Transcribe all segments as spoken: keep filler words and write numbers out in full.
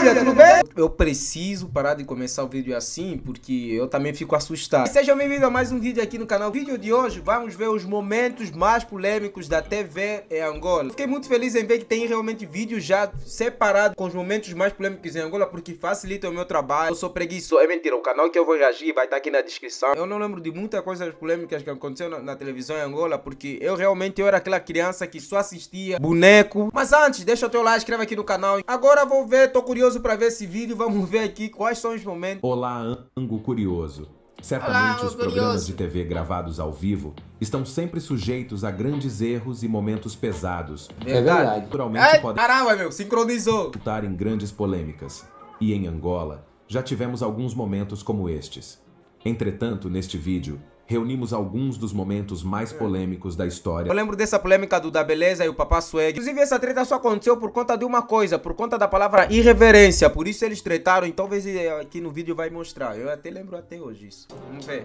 família, tudo bem? Eu preciso parar de começar o vídeo assim, porque eu também fico assustado. Sejam bem-vindos a mais um vídeo aqui no canal. No vídeo de hoje, vamos ver os momentos mais polêmicos da T V em Angola. Fiquei muito feliz em ver que tem realmente vídeos já separados com os momentos mais polêmicos em Angola, porque facilita o meu trabalho. Eu sou preguiçoso. É mentira, o canal que eu vou reagir vai estar aqui na descrição. Eu não lembro de muitas coisas polêmicas que aconteceu na, na televisão em Angola, porque eu realmente eu era aquela criança que só assistia boneco. Mas antes, deixa o teu like, inscreve aqui no canal. Agora vou ver, tô curioso pra ver esse vídeo. Vamos ver aqui quais são os momentos. Olá, Ango Curioso. Certamente Olá, os programas curioso. de T V gravados ao vivo estão sempre sujeitos a grandes erros e momentos pesados. Verdade. Naturalmente Ai, podem caramba, meu, sincronizou. resultar em grandes polêmicas. E em Angola, já tivemos alguns momentos como estes. Entretanto, neste vídeo, reunimos alguns dos momentos mais polêmicos da história. Eu lembro dessa polêmica do Da Beleza e o Papá Swag. Inclusive, essa treta só aconteceu por conta de uma coisa, por conta da palavra irreverência. Por isso eles tretaram, então talvez aqui no vídeo vai mostrar. Eu até lembro até hoje isso. Vamos ver.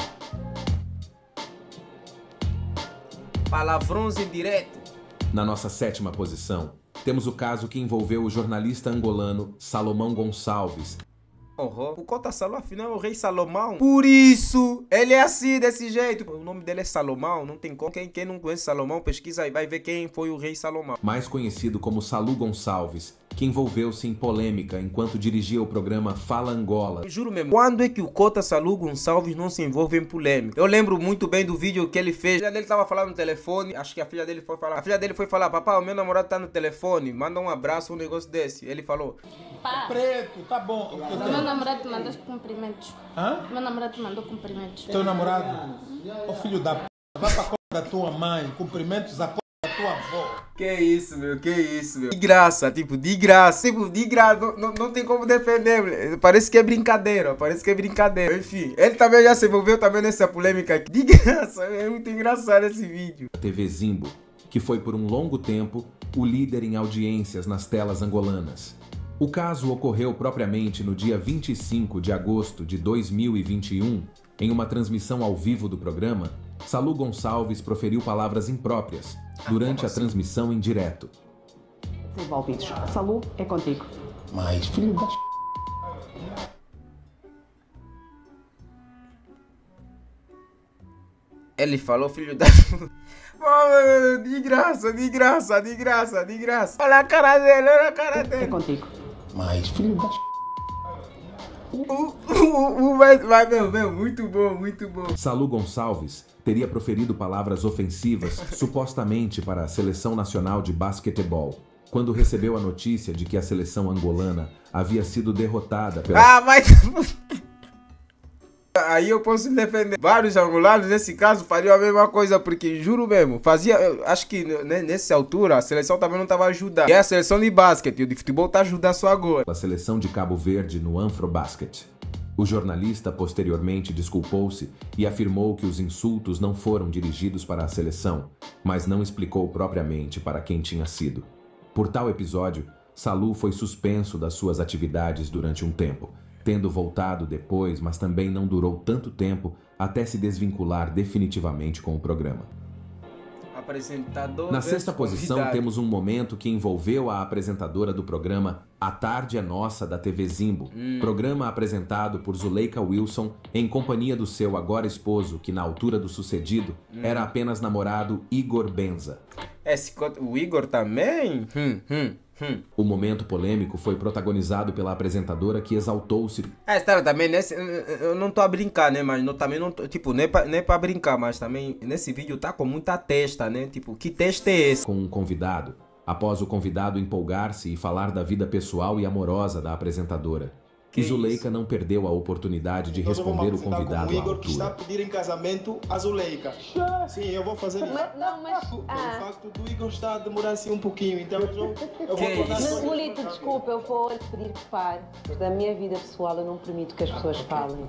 Palavrões em direto. Na nossa sétima posição, temos o caso que envolveu o jornalista angolano Salomão Gonçalves. Uhum. O Cota Salomão, afinal, é o rei Salomão. Por isso, ele é assim, desse jeito. O nome dele é Salomão, não tem como. Quem, quem não conhece Salomão, pesquisa aí, vai ver quem foi o rei Salomão. Mais conhecido como Salu Gonçalves, que envolveu-se em polêmica enquanto dirigia o programa Fala Angola. Eu juro mesmo, quando é que o Cota Salu Gonçalves não se envolve em polêmica? Eu lembro muito bem do vídeo que ele fez. A filha dele tava falando no telefone, acho que a filha dele foi falar. A filha dele foi falar, papai, o meu namorado tá no telefone, manda um abraço, um negócio desse. Ele falou, Pá, Preto, tá bom. o meu namorado te mandou cumprimentos. Hã? O meu namorado te mandou cumprimentos. Teu namorado? Ô filho da p. Vai pra c da tua mãe. Cumprimentos a p da tua avó. que isso, meu, que isso, meu. De graça, tipo, de graça, tipo, de graça, não, não, não tem como defender, meu. Parece que é brincadeira, parece que é brincadeira. Enfim, ele também já se envolveu também nessa polêmica aqui. De graça, é muito engraçado esse vídeo. T V Zimbo, que foi por um longo tempo o líder em audiências nas telas angolanas. O caso ocorreu propriamente no dia vinte e cinco de agosto de dois mil e vinte e um, em uma transmissão ao vivo do programa. Salu Gonçalves proferiu palavras impróprias durante a transmissão em direto. Envolvidos. Salu, é contigo. Mas filho da p. Ele falou, filho da... Oh, de graça, de graça, de graça, de graça. Olha a cara dele, olha a cara É dele. contigo. Mas filho da p. O, o, o, vai, vai, meu, meu, muito bom, muito bom. Salu Gonçalves teria proferido palavras ofensivas supostamente para a Seleção Nacional de Basquetebol, quando recebeu a notícia de que a seleção angolana havia sido derrotada pela Ah, mas... Aí eu posso defender. Vários angolanos, nesse caso, fariam a mesma coisa, porque, juro mesmo, fazia... eu acho que né, nessa altura a seleção também não estava ajudando. E a seleção de basquete e o de futebol tá ajudando só agora. a seleção de Cabo Verde no Afrobasket. O jornalista posteriormente desculpou-se e afirmou que os insultos não foram dirigidos para a seleção, mas não explicou propriamente para quem tinha sido. Por tal episódio, Salu foi suspenso das suas atividades durante um tempo, tendo voltado depois, mas também não durou tanto tempo até se desvincular definitivamente com o programa. Apresentador. Na versus sexta posição, convidado. temos um momento que envolveu a apresentadora do programa A Tarde é Nossa, da T V Zimbo. Programa apresentado por Zuleika Wilson em companhia do seu agora esposo, que na altura do sucedido era apenas namorado Igor Benza. Esse, co- o Igor também? Hum, hum, hum. O momento polêmico foi protagonizado pela apresentadora que exaltou-se É, tá, também nesse... Eu não tô a brincar, né? Mas não, também não tô... Tipo, nem pra, nem pra brincar, mas também nesse vídeo tá com muita testa, né? Tipo, que testa é esse? com um convidado, após o convidado empolgar-se e falar da vida pessoal e amorosa da apresentadora. Que E Zuleika não perdeu a oportunidade de Nós vamos responder o apresentar convidado como à Igor, que está a altura. pedir em casamento a Zuleika. Sim, eu vou fazer isso. Mas, não, mas... Pelo Ah, facto do Igor estar a demorar assim um pouquinho, então eu vou, eu vou Que tornar isso? as coisas Molito, mais desculpa, eu vou lhe pedir que pare. Da minha vida pessoal eu não permito que as pessoas falem.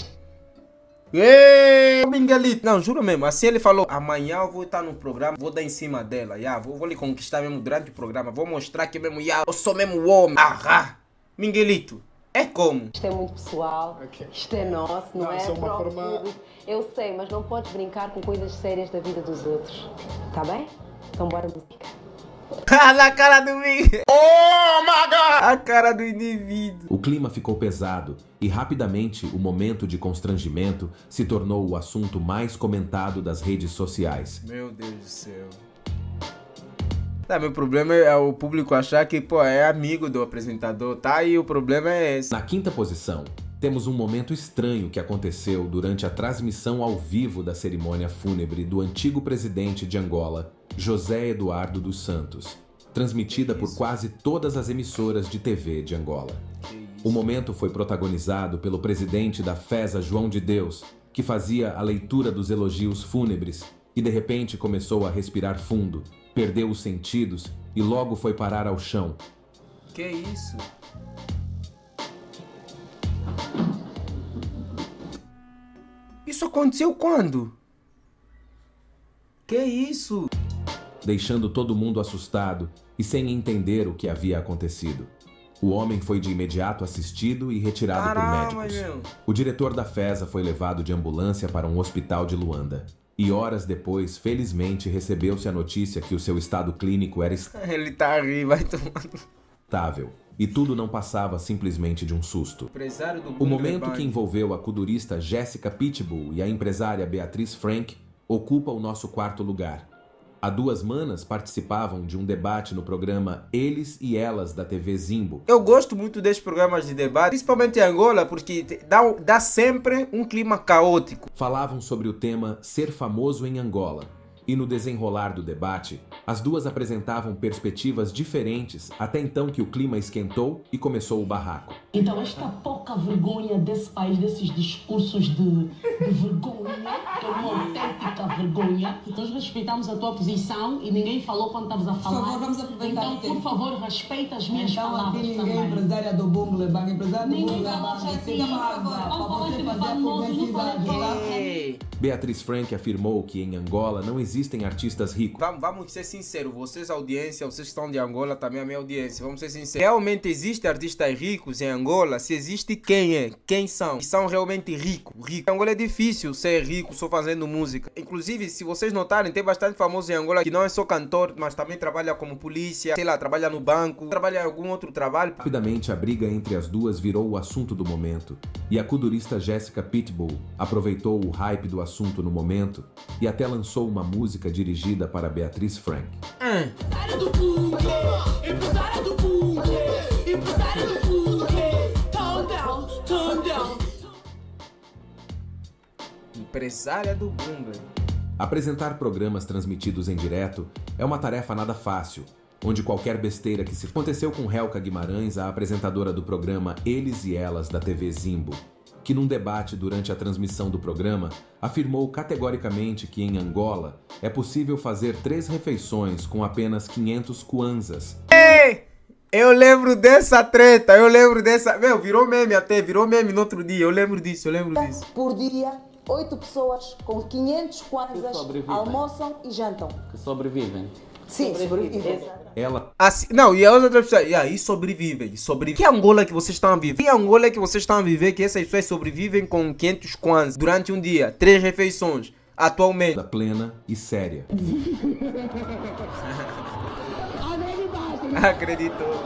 Ei, Miguelito. Não, juro mesmo. Assim ele falou, amanhã eu vou estar no programa, vou dar em cima dela. Yeah, vou, vou lhe conquistar mesmo durante o programa. Vou mostrar que mesmo, yeah, eu sou mesmo o homem. Ahá. Miguelito. É como? Isto é muito pessoal, Ok. isto é nosso, não, Não, é isso é uma para o forma- público. Eu sei, mas não podes brincar com coisas sérias da vida dos outros. Tá bem? Então bora música. Na cara do Miguel. Oh my God! A cara do indivíduo. O clima ficou pesado e rapidamente o momento de constrangimento se tornou o assunto mais comentado das redes sociais. Meu Deus do céu. Tá, meu problema é o público achar que, pô, é amigo do apresentador, tá? E o problema é esse. Na quinta posição, temos um momento estranho que aconteceu durante a transmissão ao vivo da cerimônia fúnebre do antigo presidente de Angola, José Eduardo dos Santos, transmitida por quase todas as emissoras de T V de Angola. O momento foi protagonizado pelo presidente da Feza João de Deus, que fazia a leitura dos elogios fúnebres e de repente começou a respirar fundo, perdeu os sentidos e logo foi parar ao chão. Que isso? Isso aconteceu quando? Que isso? Deixando todo mundo assustado e sem entender o que havia acontecido. O homem foi de imediato assistido e retirado Caramba, por médicos. meu. O diretor da Feza foi levado de ambulância para um hospital de Luanda. E horas depois, felizmente, recebeu-se a notícia que o seu estado clínico era Ele tá aí, vai tomando. estável. E tudo não passava simplesmente de um susto. Empresário do O momento que envolveu a kudurista Jessica Pitbull e a empresária Beatriz Frank ocupa o nosso quarto lugar. Há duas manas participavam de um debate no programa Eles e Elas da T V Zimbo. Eu gosto muito desses programas de debate, principalmente em Angola, porque dá, dá sempre um clima caótico. Falavam sobre o tema Ser Famoso em Angola. E no desenrolar do debate, as duas apresentavam perspectivas diferentes até então que o clima esquentou e começou o barraco. Então esta pouca vergonha desse país, desses discursos de, de vergonha, que é uma autêntica vergonha. Nós respeitamos a tua posição e ninguém falou quando estavas a falar. Por favor, vamos aproveitar. Então, por favor, respeita as minhas então, palavras aqui ninguém também. Empresária do Bumbo Lebang, empresária do Bumbo Lebang. Beatriz Frank afirmou que em Angola não existem artistas ricos. Vamos, vamos ser sinceros, vocês audiência, vocês que estão de Angola, também a minha audiência, vamos ser sinceros. Realmente existem artistas ricos em Angola? Se existe, quem é? Quem são? E são realmente ricos, ricos. Em Angola é difícil ser rico só fazendo música. Inclusive, se vocês notarem, tem bastante famoso em Angola que não é só cantor, mas também trabalha como polícia, sei lá, trabalha no banco, trabalha em algum outro trabalho. Rapidamente, a briga entre as duas virou o assunto do momento. E a kudurista Jessica Pitbull aproveitou o hype do assunto no momento e até lançou uma música dirigida para Beatriz Frank. Hum. Empresária do Boom. Apresentar programas transmitidos em direto é uma tarefa nada fácil, onde qualquer besteira que se aconteceu com Helca Guimarães, a apresentadora do programa Eles e Elas da T V Zimbo, que num debate durante a transmissão do programa, afirmou categoricamente que em Angola é possível fazer três refeições com apenas quinhentos kwanzas. Ei! Eu lembro dessa treta, eu lembro dessa... Meu, virou meme até, virou meme no outro dia, eu lembro disso, eu lembro disso. Por dia, oito pessoas com quinhentos kwanzas almoçam e jantam. Que sobrevivem. Sim, sobrevivem. Ela... Assim, não, e as outras pessoas, e aí sobrevivem, sobrevivem. Que Angola que vocês estão a viver? Que Angola que vocês estão a viver que essas pessoas sobrevivem com quinhentos kwanzas durante um dia, três refeições, atualmente? Da plena e séria. Acreditou.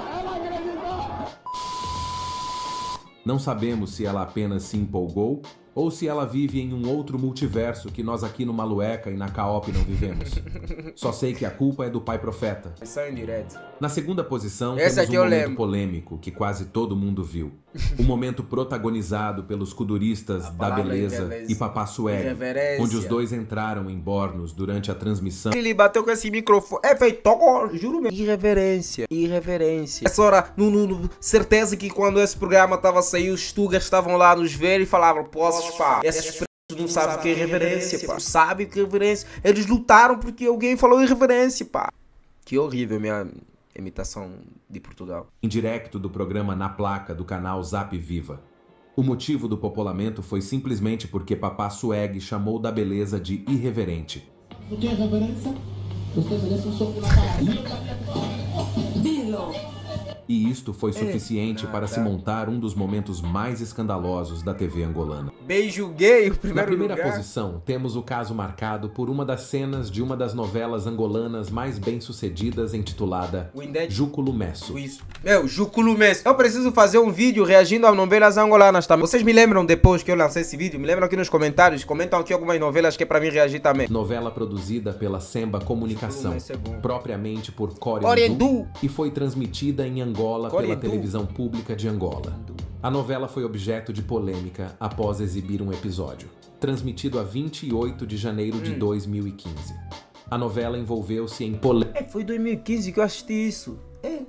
Não sabemos se ela apenas se empolgou ou se ela vive em um outro multiverso que nós aqui no Malueca e na Caop não vivemos. Só sei que a culpa é do pai profeta. Isso é indireto. Na segunda posição, Essa temos um momento lembro. polêmico que quase todo mundo viu. Um momento protagonizado pelos kuduristas da Beleza, beleza e Papá Swag, Irreverência. onde os dois entraram em Bornos durante a transmissão. Ele bateu com esse microfone. É feito, juro mesmo. Irreverência, irreverência. Essa hora, no, no, no, certeza que quando esse programa tava a sair, os tugas estavam lá nos ver e falavam, posso, pá, esses pretos não sabem o que é irreverência, pá. Sabe o que é irreverência. Eles lutaram porque alguém falou irreverência, pá. Que horrível minha imitação de Portugal. Indirecto do programa Na Placa do canal Zap Viva. O motivo do populamento foi simplesmente porque Papá Swag chamou da Beleza de irreverente. Não tem reverência? Vocês merecem um soco na cara. E isto foi suficiente é, para se montar um dos momentos mais escandalosos da T V angolana. Beijo gay, o primeiro Na primeira lugar. posição, temos o caso marcado por uma das cenas de uma das novelas angolanas mais bem-sucedidas, intitulada Júculo Messo. Isso. Meu, Júculo Messo. Eu preciso fazer um vídeo reagindo a novelas angolanas também. Vocês me lembram depois que eu lancei esse vídeo? Me lembram aqui nos comentários. Comentam aqui algumas novelas que é pra mim reagir também. Novela produzida pela Semba Comunicação, é propriamente por Core Endu, e foi transmitida em Angola Core pela Endu. televisão pública de Angola. A novela foi objeto de polêmica após exibir um episódio, transmitido a vinte e oito de janeiro de hum. dois mil e quinze. A novela envolveu-se em polêmica. É, foi em dois mil e quinze que eu assisti isso. É.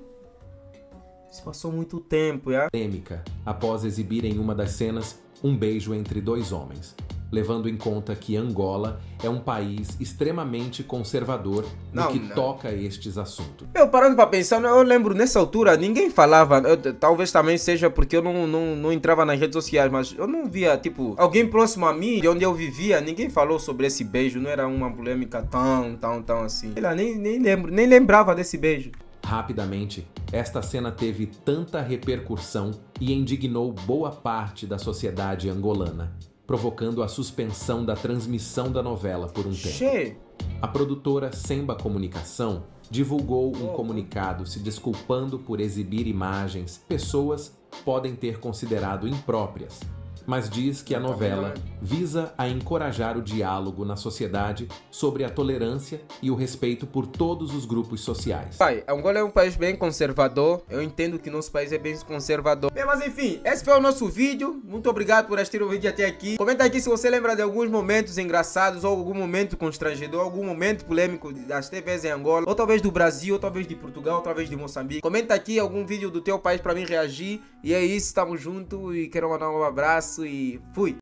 Se passou muito tempo, é? Polêmica após exibir em uma das cenas um beijo entre dois homens, levando em conta que Angola é um país extremamente conservador no não, que não. toca a estes assuntos. Eu parando pra pensar, eu lembro nessa altura, ninguém falava, eu, talvez também seja porque eu não, não, não entrava nas redes sociais, mas eu não via, tipo, alguém próximo a mim, de onde eu vivia, ninguém falou sobre esse beijo, não era uma polêmica tão, tão, tão assim. Sei lá, nem, nem, lembro, nem lembrava desse beijo. Rapidamente, esta cena teve tanta repercussão e indignou boa parte da sociedade angolana, provocando a suspensão da transmissão da novela por um tempo. Che. A produtora Semba Comunicação divulgou um comunicado se desculpando por exibir imagens que pessoas podem ter considerado impróprias, mas diz que a novela visa a encorajar o diálogo na sociedade sobre a tolerância e o respeito por todos os grupos sociais. Pai, Angola é um país bem conservador, eu entendo que nosso país é bem conservador. Bem, mas enfim, esse foi o nosso vídeo, muito obrigado por assistir o vídeo até aqui. Comenta aqui se você lembra de alguns momentos engraçados, ou algum momento constrangedor, algum momento polêmico das T Vs em Angola, ou talvez do Brasil, ou talvez de Portugal, ou talvez de Moçambique. Comenta aqui algum vídeo do teu país pra mim reagir, e é isso, tamo junto, e quero mandar um abraço e fui!